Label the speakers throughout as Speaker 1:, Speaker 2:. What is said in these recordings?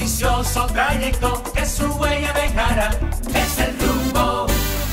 Speaker 1: ambicioso trayecto que su huella dejará. Es el rumbo.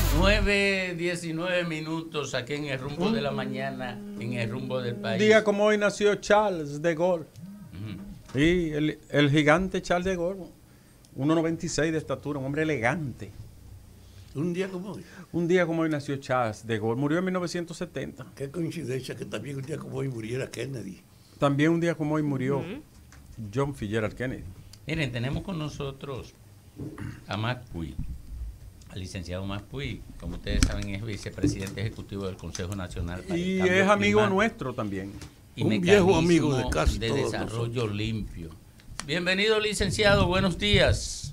Speaker 2: 9:19 aquí en el rumbo de la mañana, en el rumbo del país.
Speaker 3: Un día como hoy nació Charles de Gaulle. Y el gigante Charles de Gaulle, 1,96 de estatura, un hombre elegante.
Speaker 4: Un día como hoy.
Speaker 3: Un día como hoy nació Charles de Gaulle. Murió en 1970.
Speaker 4: Qué coincidencia que también un día como hoy muriera Kennedy.
Speaker 3: También un día como hoy murió John Fitzgerald Kennedy.
Speaker 2: Miren, tenemos con nosotros a Max Puig, al licenciado Max Puig. Como ustedes saben, es vicepresidente ejecutivo del Consejo Nacional para
Speaker 3: Y
Speaker 2: el Cambio
Speaker 3: es amigo
Speaker 2: Climático
Speaker 3: nuestro también.
Speaker 2: y
Speaker 4: un viejo amigo de casi
Speaker 2: de
Speaker 4: todos
Speaker 2: desarrollo limpio. Bienvenido, licenciado, buenos días.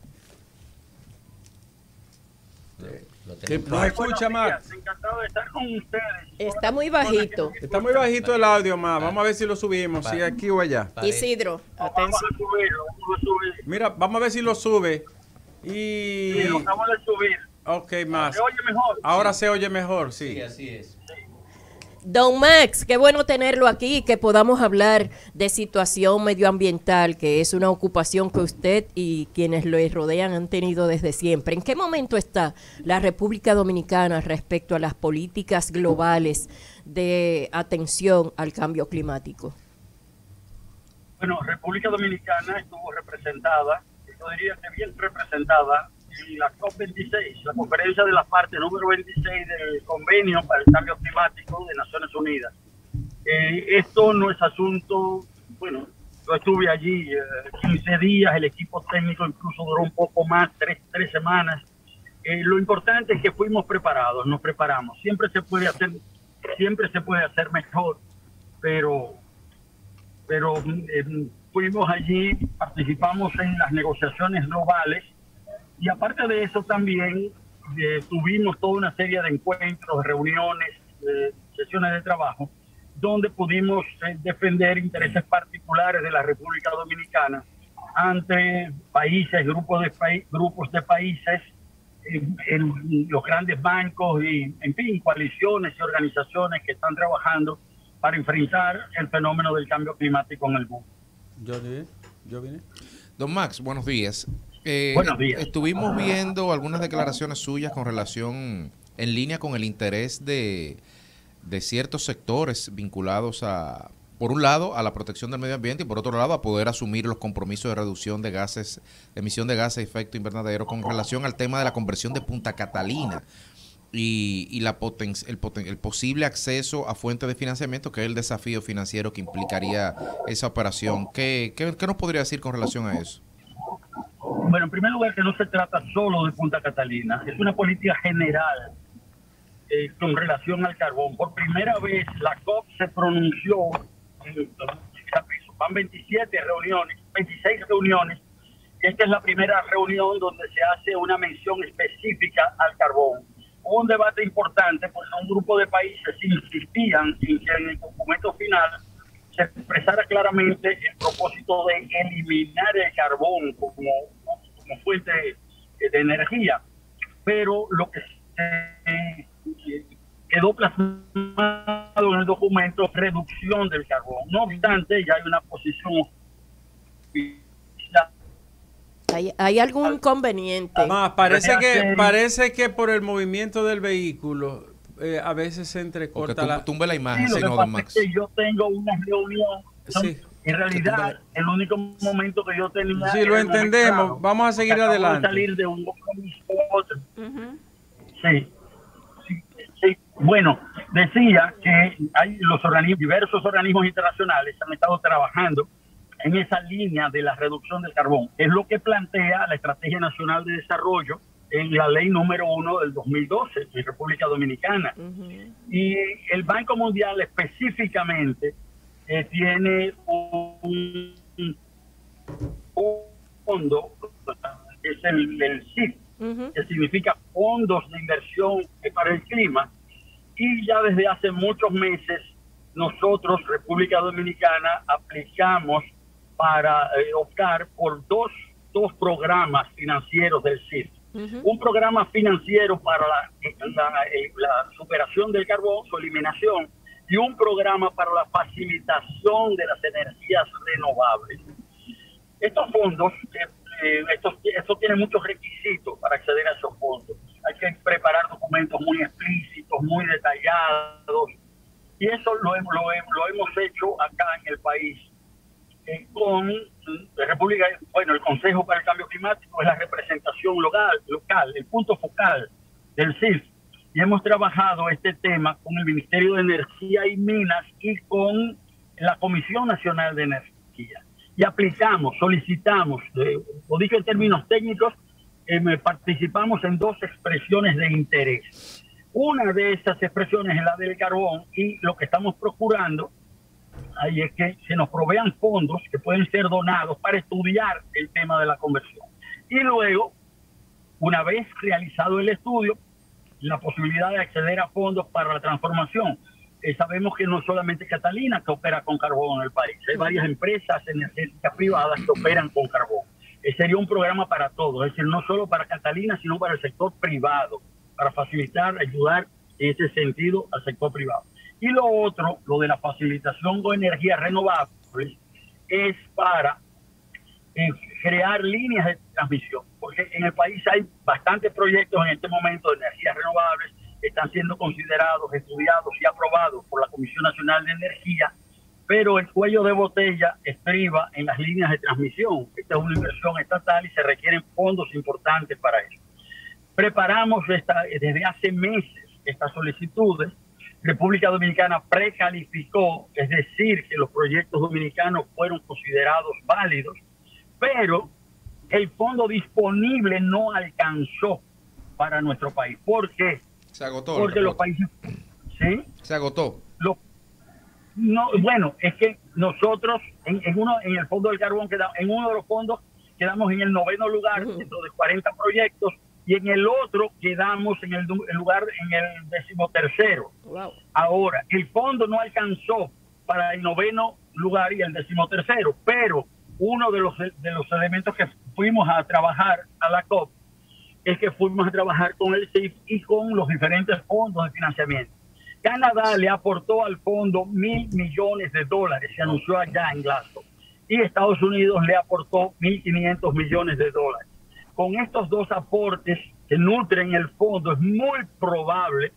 Speaker 3: ¿Nos escucha, Max?
Speaker 5: Encantado de estar con ustedes.
Speaker 6: Está muy bajito.
Speaker 3: Está muy bajito el audio, más. Vamos a ver si lo subimos, si aquí o allá.
Speaker 6: Isidro,
Speaker 5: Vamos
Speaker 6: atención.
Speaker 5: a subirlo, vamos a subir.
Speaker 3: Mira, vamos a ver si lo sube. Y...
Speaker 5: Sí, lo acabo de subir.
Speaker 3: Ok, más.
Speaker 5: ¿Se oye mejor?
Speaker 3: Ahora se oye mejor, sí.
Speaker 2: Sí, así es.
Speaker 6: Don Max, qué bueno tenerlo aquí, que podamos hablar de situación medioambiental, que es una ocupación que usted y quienes lo rodean han tenido desde siempre. ¿En qué momento está la República Dominicana respecto a las políticas globales de atención al cambio climático?
Speaker 5: Bueno, República Dominicana estuvo representada, yo diría que bien representada, en la COP26, la conferencia de las partes número 26 del Convenio para el Cambio Climático de Naciones Unidas. Esto no es asunto, bueno, yo estuve allí 15 días, el equipo técnico incluso duró un poco más, tres semanas. Lo importante es que fuimos preparados, nos preparamos. Siempre se puede hacer mejor, pero fuimos allí, participamos en las negociaciones globales. Y aparte de eso también tuvimos toda una serie de encuentros, reuniones, sesiones de trabajo, donde pudimos defender intereses particulares de la República Dominicana ante países, grupos de países, en los grandes bancos y, en fin, coaliciones y organizaciones que están trabajando para enfrentar el fenómeno del cambio climático en el mundo.
Speaker 3: Yo vine.
Speaker 7: Don Max, buenos días.
Speaker 5: Buenos días.
Speaker 7: Estuvimos viendo algunas declaraciones suyas con relación, en línea con el interés de ciertos sectores vinculados a, por un lado, a la protección del medio ambiente y por otro lado, a poder asumir los compromisos de reducción de gases, de emisión de gases de efecto invernadero con relación al tema de la conversión de Punta Catalina y el posible acceso a fuentes de financiamiento, que es el desafío financiero que implicaría esa operación. ¿Qué nos podría decir con relación a eso?
Speaker 5: Bueno, en primer lugar, que no se trata solo de Punta Catalina, es una política general con relación al carbón. Por primera vez la COP se pronunció, van 27 reuniones, 26 reuniones, y esta es la primera reunión donde se hace una mención específica al carbón. Hubo un debate importante porque un grupo de países insistían en que en el documento final se expresara claramente el propósito de eliminar el carbón como fuente de energía, pero lo que quedó plasmado en el documento es reducción del carbón. No obstante, ya hay una posición.
Speaker 6: ¿Hay algún inconveniente?
Speaker 3: Parece que por el movimiento del vehículo a veces se entrecorta
Speaker 7: tumbe la imagen,
Speaker 5: sí,
Speaker 7: no, Don Max.
Speaker 5: Es que yo tengo una reunión.
Speaker 3: Sí.
Speaker 5: En realidad, el único momento que yo tenía.
Speaker 3: Sí, lo entendemos.
Speaker 5: Claro,
Speaker 3: vamos a seguir adelante.
Speaker 5: Salir de un compromiso a otro. Sí. Bueno, decía que hay diversos organismos internacionales han estado trabajando en esa línea de la reducción del carbón. Es lo que plantea la Estrategia Nacional de Desarrollo en la ley número 1 del 2012 en República Dominicana. Y el Banco Mundial específicamente tiene un fondo, que es el CIF, que significa Fondos de Inversión para el Clima, y ya desde hace muchos meses nosotros, República Dominicana, aplicamos para optar por dos programas financieros del CIF. Un programa financiero para la superación del carbón, su eliminación, y un programa para la facilitación de las energías renovables. Estos fondos, esto tiene muchos requisitos para acceder a esos fondos. Hay que preparar documentos muy explícitos, muy detallados, y eso lo hemos hecho acá en el país con República. Bueno, el Consejo para el Cambio Climático es la representación local, el punto focal del CIF, y hemos trabajado este tema con el Ministerio de Energía y Minas y con la Comisión Nacional de Energía. Y aplicamos, solicitamos, lo dicho en términos técnicos, participamos en 2 expresiones de interés. Una de esas expresiones es la del carbón, y lo que estamos procurando ahí es que se nos provean fondos que pueden ser donados para estudiar el tema de la conversión. Y luego, una vez realizado el estudio, la posibilidad de acceder a fondos para la transformación. Sabemos que no solamente Catalina que opera con carbón en el país, hay varias empresas energéticas privadas que operan con carbón. Sería un programa para todos, es decir, no solo para Catalina, sino para el sector privado, para facilitar, ayudar en ese sentido al sector privado. Y lo otro, lo de la facilitación de energías renovables, es para crear líneas de transmisión, porque en el país hay bastantes proyectos en este momento de energías renovables que están siendo considerados, estudiados y aprobados por la Comisión Nacional de Energía, pero el cuello de botella estriba en las líneas de transmisión. Esta es una inversión estatal y se requieren fondos importantes para eso. Preparamos desde hace meses estas solicitudes. República Dominicana precalificó, es decir, que los proyectos dominicanos fueron considerados válidos, pero el fondo disponible no alcanzó para nuestro país. ¿Por qué?
Speaker 7: Se agotó.
Speaker 5: Porque los países... ¿Sí?
Speaker 7: Se agotó.
Speaker 5: No, bueno, es que nosotros en el fondo del carbón en uno de los fondos quedamos en el 9º lugar dentro de 40 proyectos, y en el otro quedamos en el 13º.
Speaker 6: Wow.
Speaker 5: Ahora, el fondo no alcanzó para el 9º lugar y el 13º, pero uno de los elementos que fuimos a trabajar a la COP es que fuimos a trabajar con el CIF y con los diferentes fondos de financiamiento. Canadá le aportó al fondo $1.000 millones, se anunció allá en Glasgow, y Estados Unidos le aportó $1.500 millones. Con estos 2 aportes que nutren el fondo, es muy probable,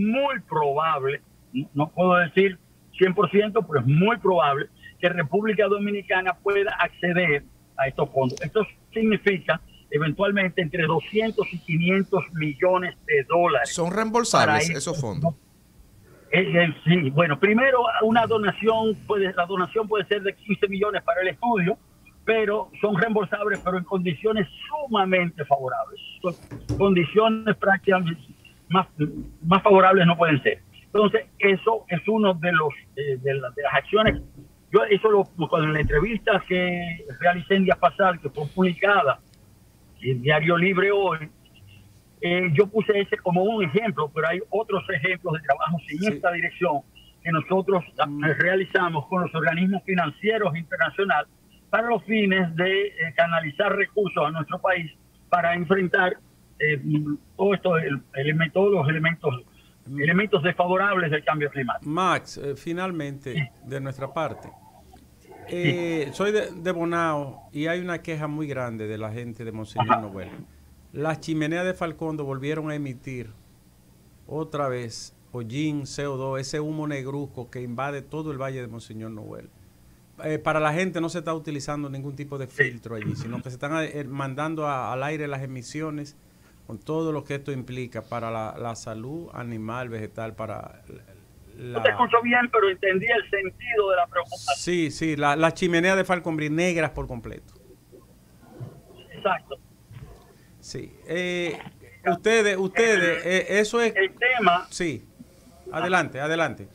Speaker 5: no puedo decir 100%, pero es muy probable que República Dominicana pueda acceder a estos fondos. Esto significa eventualmente entre 200 y 500 millones de dólares.
Speaker 7: ¿Son reembolsables esos fondos?
Speaker 5: Sí, bueno, primero la donación puede ser de 15 millones para el estudio, pero son reembolsables, pero en condiciones sumamente favorables. Condiciones prácticamente más favorables no pueden ser. Entonces, eso es uno de las acciones. Cuando en la entrevista que realicé en día pasado, que fue publicada en Diario Libre hoy, yo puse ese como un ejemplo, pero hay otros ejemplos de trabajos en esta dirección que nosotros realizamos con los organismos financieros internacionales para los fines de canalizar recursos a nuestro país para enfrentar todo esto, todos los elementos desfavorables del cambio climático.
Speaker 3: Max, finalmente, de nuestra parte, soy de Bonao y hay una queja muy grande de la gente de Monseñor Noel. Las chimeneas de Falcondo volvieron a emitir otra vez hollín, CO2, ese humo negruzco que invade todo el valle de Monseñor Noel. Para la gente no se está utilizando ningún tipo de filtro allí, sino que se están mandando al aire las emisiones con todo lo que esto implica para la salud animal, vegetal, para
Speaker 5: No te escucho bien, pero entendí el sentido de la preocupación.
Speaker 3: Sí, las chimeneas de Falconbridge negras por completo.
Speaker 5: Exacto.
Speaker 3: Sí. Ustedes, eso es...
Speaker 5: El tema...
Speaker 3: Sí. Adelante.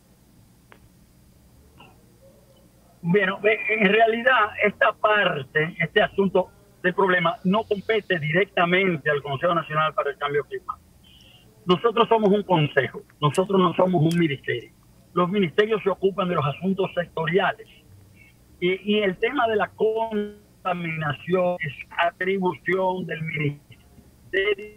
Speaker 5: Bueno, en realidad este asunto del problema no compete directamente al Consejo Nacional para el Cambio Climático. Nosotros somos un consejo, nosotros no somos un ministerio. Los ministerios se ocupan de los asuntos sectoriales. Y el tema de la contaminación es atribución del Ministerio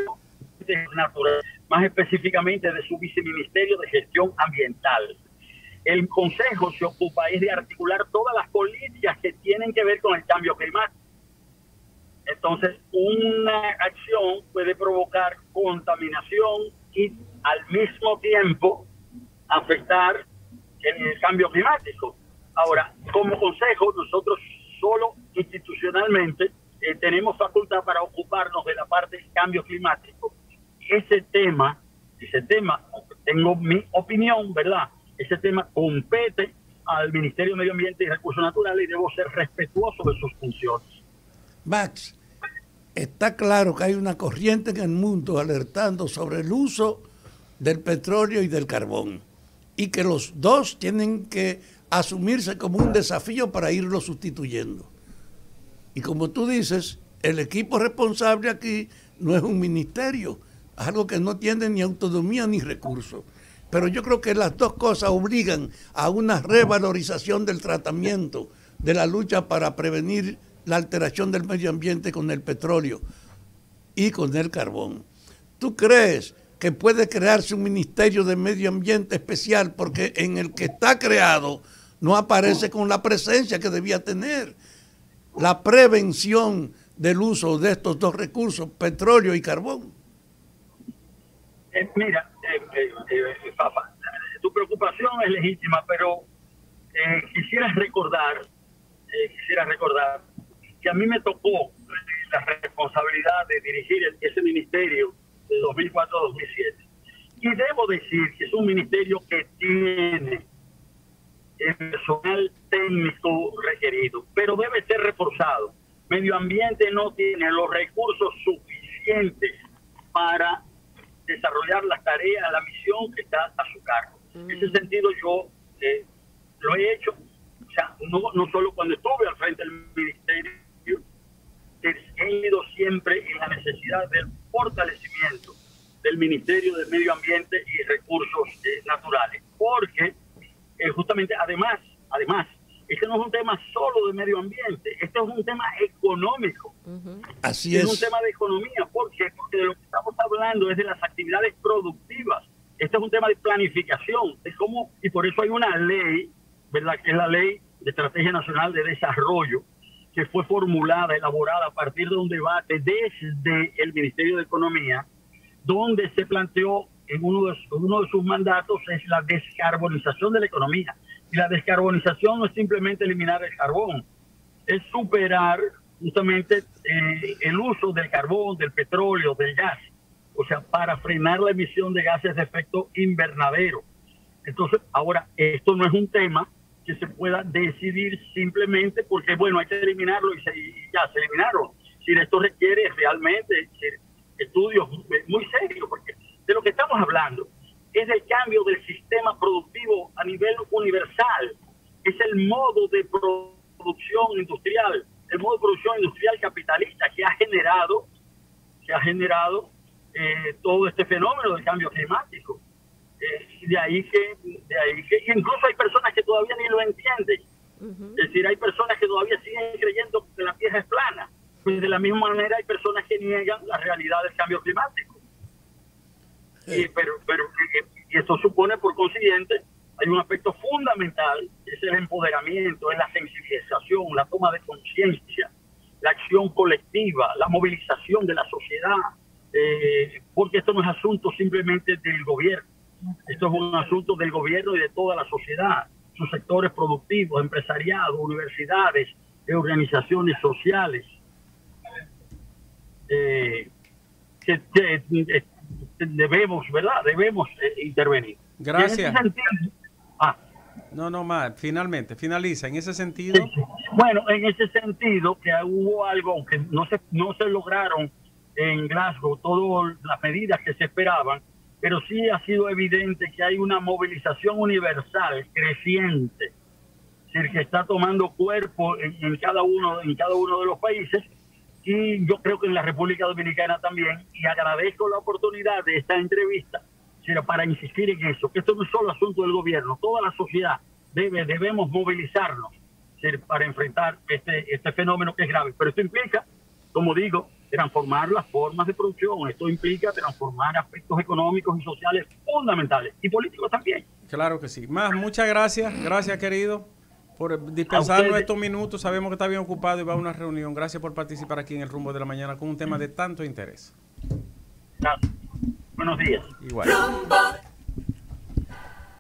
Speaker 5: de Natural, más específicamente de su viceministerio de Gestión Ambiental. El Consejo se ocupa es de articular todas las políticas que tienen que ver con el cambio climático. Entonces, una acción puede provocar contaminación y al mismo tiempo afectar el cambio climático. Ahora, como consejo, nosotros solo institucionalmente tenemos facultad para ocuparnos de la parte del cambio climático. Ese tema, tengo mi opinión, ¿verdad? Ese tema compete al Ministerio de Medio Ambiente y Recursos Naturales y debo ser respetuoso de sus funciones.
Speaker 4: Max, está claro que hay una corriente en el mundo alertando sobre el uso del petróleo y del carbón y que los dos tienen que asumirse como un desafío para irlo sustituyendo. Y como tú dices, el equipo responsable aquí no es un ministerio, es algo que no tiene ni autonomía ni recursos. Pero yo creo que las dos cosas obligan a una revalorización del tratamiento, de la lucha para prevenir la alteración del medio ambiente con el petróleo y con el carbón. ¿Tú crees que puede crearse un ministerio de medio ambiente especial? Porque en el que está creado no aparece con la presencia que debía tener. La prevención del uso de estos dos recursos, petróleo y carbón.
Speaker 5: Mira, Fafa, tu preocupación es legítima, pero quisiera recordar que a mí me tocó la responsabilidad de dirigir ese ministerio de 2004 a 2007. Y debo decir que es un ministerio que tiene el personal técnico requerido, pero debe ser reforzado. Medio Ambiente no tiene los recursos suficientes para desarrollar las tareas, la misión que está a su cargo. En ese sentido yo lo he hecho, o sea, no solo cuando estuve al frente del ministerio, he ido siempre en la necesidad del fortalecimiento del Ministerio de Medio Ambiente y Recursos Naturales, porque justamente, además, este no es un tema solo de medio ambiente, este es un tema económico.
Speaker 4: Así es.
Speaker 5: Es un tema de economía. ¿Por qué? Porque de lo que estamos hablando es de las actividades productivas. Este es un tema de planificación, de cómo, y por eso hay una ley, ¿verdad? Que es la Ley de Estrategia Nacional de Desarrollo, que fue formulada, elaborada a partir de un debate desde el Ministerio de Economía, donde se planteó en uno de sus mandatos es la descarbonización de la economía. Y la descarbonización no es simplemente eliminar el carbón, es superar justamente el uso del carbón, del petróleo, del gas, o sea, para frenar la emisión de gases de efecto invernadero. Entonces, ahora, esto no es un tema que se pueda decidir simplemente porque, bueno, hay que eliminarlo y ya se eliminaron. Si esto requiere realmente estudios muy serios, porque de lo que estamos hablando es el cambio del sistema productivo a nivel universal, es el modo de producción industrial, el modo de producción industrial capitalista que ha generado todo este fenómeno del cambio climático. De ahí que incluso hay personas que todavía ni lo entienden. Es decir, hay personas que todavía siguen creyendo que la Tierra es plana. Pues de la misma manera hay personas que niegan la realidad del cambio climático. Pero esto supone, por consiguiente, hay un aspecto fundamental, que es el empoderamiento, es la sensibilización, la toma de conciencia, la acción colectiva, la movilización de la sociedad, porque esto no es asunto simplemente del gobierno, esto es un asunto del gobierno y de toda la sociedad, sus sectores productivos, empresariado, universidades, organizaciones sociales, que debemos, ¿verdad? Debemos intervenir.
Speaker 3: Gracias. No más, finaliza. En ese sentido.
Speaker 5: Bueno, en ese sentido, que hubo algo que no se lograron en Glasgow, todas las medidas que se esperaban, pero sí ha sido evidente que hay una movilización universal creciente, es decir, que está tomando cuerpo en cada uno de los países. Y yo creo que en la República Dominicana también, y agradezco la oportunidad de esta entrevista para insistir en eso, que esto no es solo asunto del gobierno, toda la sociedad debemos movilizarnos para enfrentar este fenómeno que es grave. Pero esto implica, como digo, transformar las formas de producción. Esto implica transformar aspectos económicos y sociales fundamentales y políticos también.
Speaker 3: Claro que sí. Más, muchas gracias. Gracias, querido, por dispensarnos estos minutos. Sabemos que está bien ocupado y va a una reunión. Gracias por participar aquí en El Rumbo de la Mañana con un tema de tanto interés.
Speaker 5: Gracias. Buenos días.
Speaker 3: Igual.
Speaker 1: Rumbo